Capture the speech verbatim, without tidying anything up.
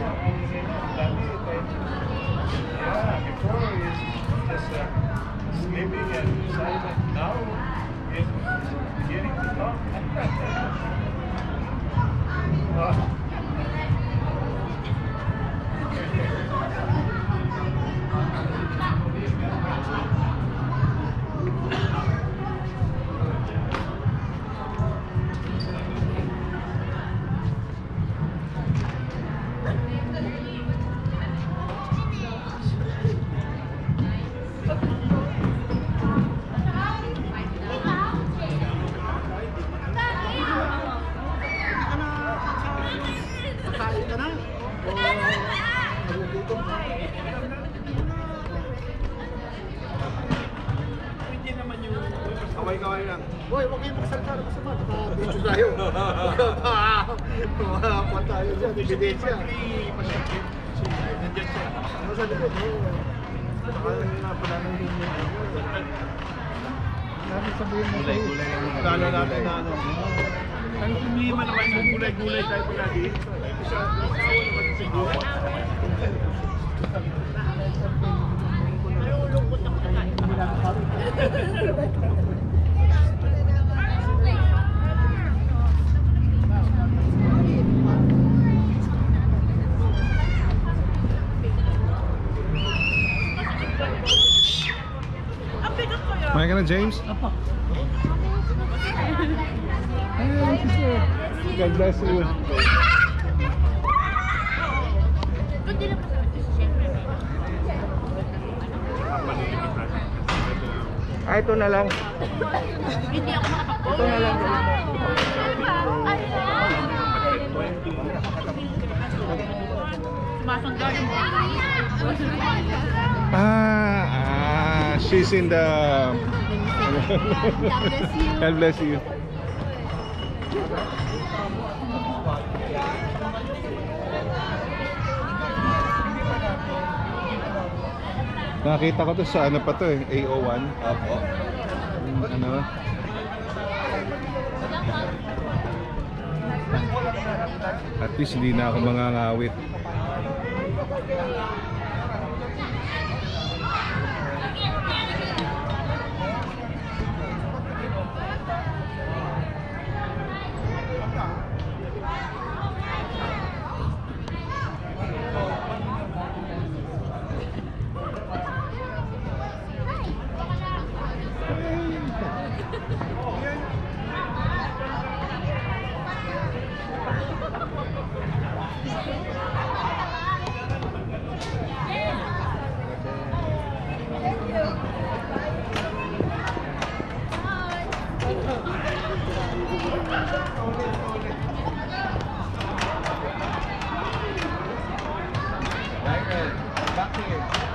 Yeah, before he's just uh, sleeping and silent. Now he's beginning to talk. uh, Kaway-kaway lang. Boy, huwag kayong magsalita na masama. Naka-video tayo. Makakuha tayo dyan. Ebidensya. Nandiyan siya. Ano sa likod? Baka napalanong din niya. Natin sabihin mo sa'yo. Gulay-gulay lang. Lalo natin na ano. Ang problema naman yung gulay-gulay tayo palagi. Isa, asawa naman siguro. Nalulungkot ako na kain. Kumain ka na, James? Apa. Ay, sister. God bless you. Ah, ito na lang. Hindi ako makapag- Ito na lang. Sumasundar yung Ah, ah, she's in the... God bless you. Nakita ko to sa ano pa to eh, A O one. Opo. Ano? At least hindi na ako mangangawit. Back here.